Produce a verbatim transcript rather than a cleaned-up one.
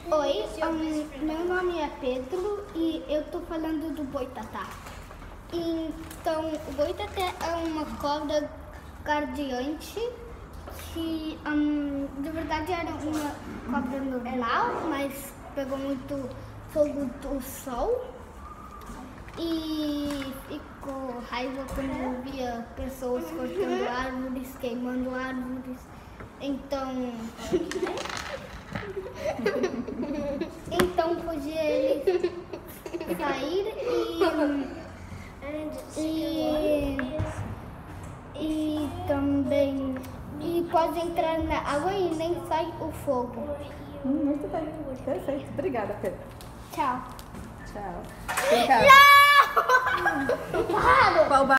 Oi, um, meu nome é Pedro e eu tô falando do boitatá. Então, o boitatá é uma cobra guardiante que, um, de verdade, era uma cobra normal, mas pegou muito fogo do sol e ficou raiva quando via pessoas cortando árvores, queimando árvores. Então, então podia ele sair e, e, e também e pode entrar na água e nem sai o fogo. Hum, muito bem, perfeito. Obrigada, Pedro. Tchau. Tchau. Não! Claro! Qual